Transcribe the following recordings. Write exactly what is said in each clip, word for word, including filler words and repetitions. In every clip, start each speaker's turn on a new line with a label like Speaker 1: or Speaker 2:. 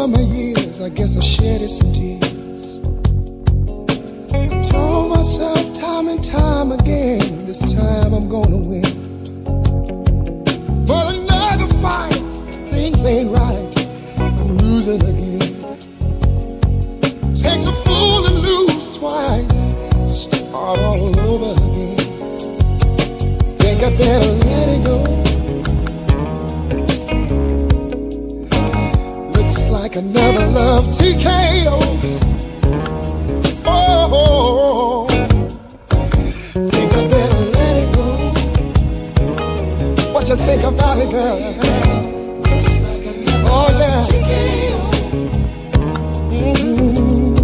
Speaker 1: Over my years, I guess I shedded some tears. I told myself time and time again, this time I'm gonna win. But another fight, things ain't right, I'm losing again. Takes a fool to lose twice, start all over again. Think I better let it go. Looks like another love T K O. Oh, think I better let it go. What you think about it, girl? Looks like another oh, yeah. love T K O. Mm-hmm.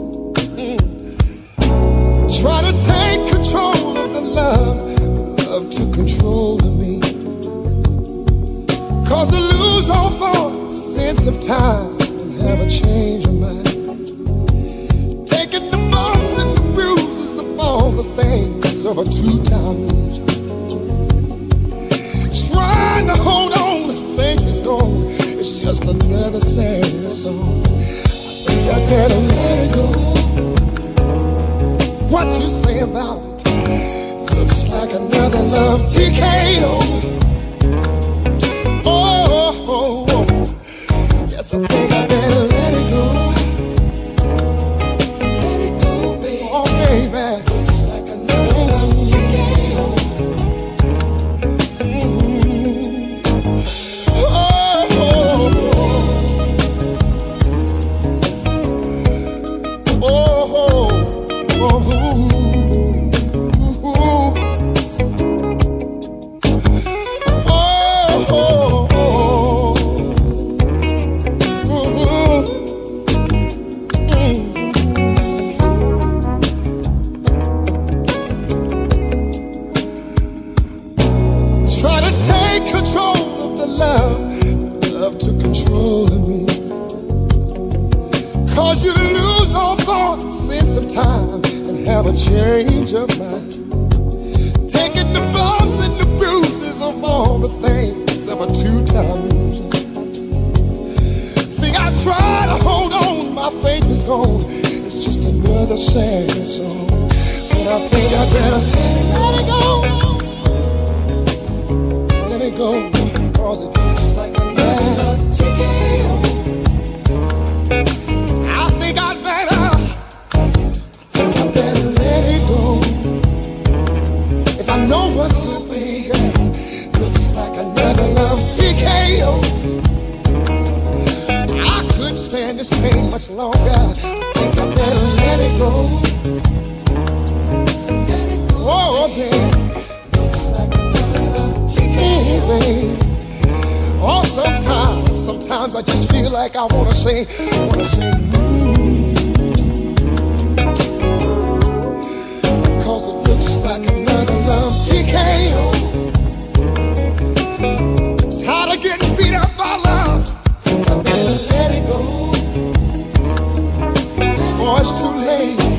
Speaker 1: Mm. Try to take control of the love, love to control me. Cause to lose all thought, sense of time, and have a change of mind. Taking the bumps and the bruises of all the things of a two-time loser. Trying to hold on, think it's gone, it's just another sad song. I think I better let it go. What you say about it? Looks like another love T K O. Oh, oh, oh. Yes, I think I better let it go. Let it go, baby. Oh, baby. Looks like another love T K O. Mm-hmm. Oh, oh, oh. Oh, oh, oh. A change of mind, taking the bumps and the bruises of all the things of a two-time loser. See, I try to hold on, my faith is gone, it's just another sad song. But I think I better let it go, let it go, cause it looks like another love T K O. I think I better I know what's good for me, girl. Looks like another love T K O. I couldn't stand this pain much longer. I think I better let it go. Let it go. Oh, baby. Looks like another love T K O. Mm, oh, sometimes, sometimes I just feel like I wanna say, I wanna say, mmm. Cause it looks like another love T K O. Tired of getting beat up by love. I better let it go. Oh, it's too late.